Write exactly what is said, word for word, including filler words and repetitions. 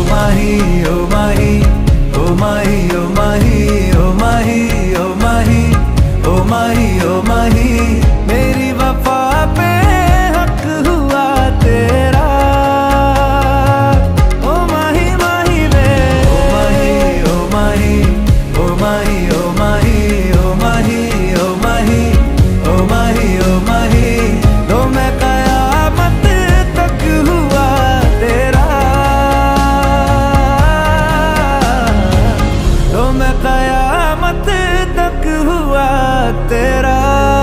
माही ओ माही ओ माही ओ माही ओ माही ओ माही ओ माही ओ माही मेरी वफा पे हक हुआ तेरा। ओ माही माही वे ओ माही ओ माही ओ माही ओ माही ओ माही ओ माही ओ माही ओ माही तो मैं कयामत तक हुआ तेरा। तो मैं कयामत तक हुआ तेरा।